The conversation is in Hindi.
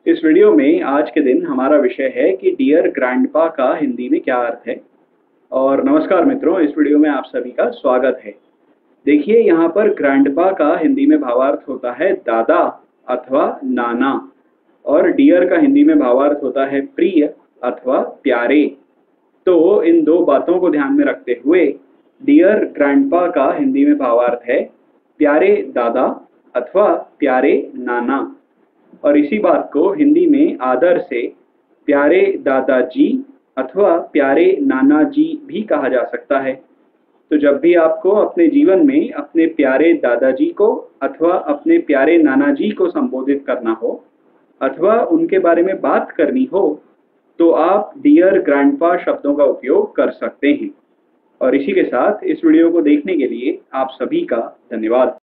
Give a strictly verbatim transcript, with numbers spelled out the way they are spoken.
इस वीडियो में आज के दिन हमारा विषय है कि डियर ग्रैंडपा का हिंदी में क्या अर्थ है। और नमस्कार मित्रों, इस वीडियो में आप सभी का स्वागत है। देखिए, यहाँ पर ग्रैंडपा का हिंदी में भावार्थ होता है दादा अथवा नाना, और डियर का हिंदी में भावार्थ होता है प्रिय अथवा प्यारे। तो इन दो बातों को ध्यान में रखते हुए डियर ग्रैंडपा का हिंदी में भावार्थ है प्यारे दादा अथवा प्यारे नाना। और इसी बात को हिंदी में आदर से प्यारे दादाजी अथवा प्यारे नाना जी भी कहा जा सकता है। तो जब भी आपको अपने जीवन में अपने प्यारे दादाजी को अथवा अपने प्यारे नाना जी को संबोधित करना हो अथवा उनके बारे में बात करनी हो, तो आप डियर ग्रैंडपा शब्दों का उपयोग कर सकते हैं। और इसी के साथ इस वीडियो को देखने के लिए आप सभी का धन्यवाद।